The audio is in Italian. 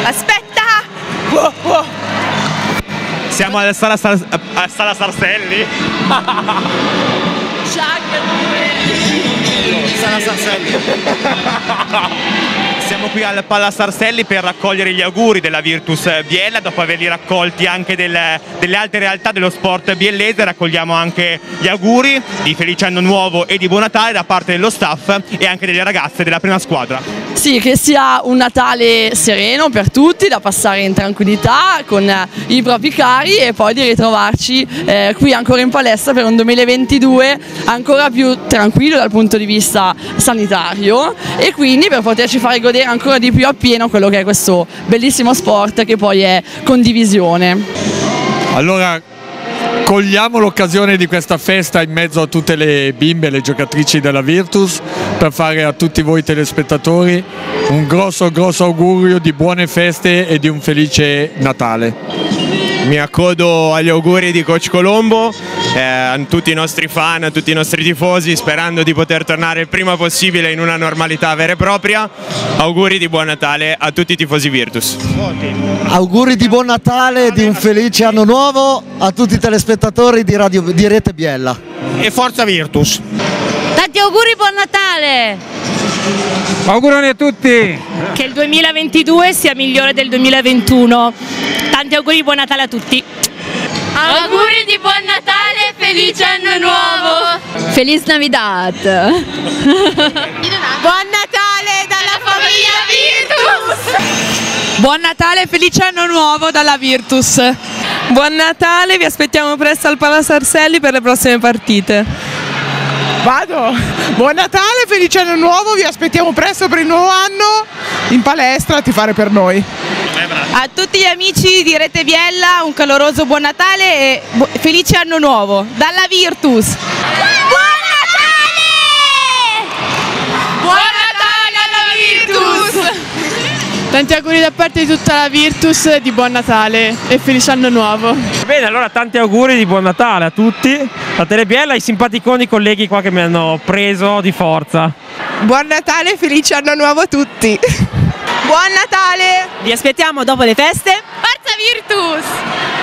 Aspetta! Oh, oh. Siamo alla Sala Sarselli? Sala Sarselli. Siamo qui al Pala Sarselli per raccogliere gli auguri della Virtus Biella. Dopo averli raccolti anche delle altre realtà dello sport biellese, raccogliamo anche gli auguri di felice anno nuovo e di buon Natale da parte dello staff e anche delle ragazze della prima squadra. Sì, che sia un Natale sereno per tutti, da passare in tranquillità con i propri cari e poi di ritrovarci qui ancora in palestra per un 2022 ancora più tranquillo dal punto di vista sanitario e quindi per poterci fare godere ancora di più appieno quello che è questo bellissimo sport che poi è condivisione. Allora cogliamo l'occasione di questa festa in mezzo a tutte le bimbe, le giocatrici della Virtus, per fare a tutti voi telespettatori un grosso augurio di buone feste e di un felice Natale. Mi accodo agli auguri di Coach Colombo, a tutti i nostri fan, a tutti i nostri tifosi, sperando di poter tornare il prima possibile in una normalità vera e propria. Auguri di buon Natale a tutti i tifosi Virtus. Auguri di buon Natale e di un felice anno nuovo a tutti i telespettatori di Rete Biella. E forza Virtus! Tanti auguri, buon Natale! Auguroni a tutti! Che il 2022 sia migliore del 2021. Tanti auguri di buon Natale a tutti. Auguri di buon Natale e felice anno nuovo! Feliz Navidad! Buon Natale dalla famiglia Virtus! Buon Natale e felice anno nuovo dalla Virtus! Buon Natale, vi aspettiamo presto al Pala Sarselli per le prossime partite. Vado! Buon Natale, felice anno nuovo, vi aspettiamo presto per il nuovo anno in palestra a tifare per noi. A tutti gli amici di Rete Biella un caloroso buon Natale e felice anno nuovo dalla Virtus. Buon Natale! Buon Natale alla Virtus! Tanti auguri da parte di tutta la Virtus di buon Natale e felice anno nuovo. Bene, allora tanti auguri di buon Natale a tutti, a Telebiella, ai simpaticoni colleghi qua che mi hanno preso di forza. Buon Natale e felice anno nuovo a tutti. Buon Natale! Vi aspettiamo dopo le feste. Forza Virtus!